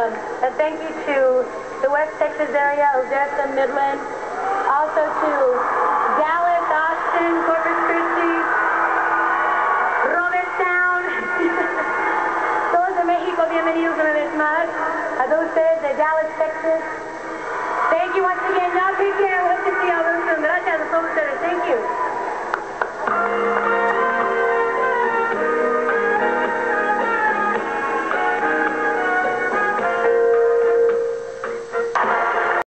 a thank you to the West Texas area, Odessa, Midland, also to Dallas, Austin, Corpus Christi, Robertstown. Todos de México, bienvenidos una vez más. A todos ustedes de Dallas, Texas. Thank you once again. Y'all take care. Hope to see y'all real soon. Gracias.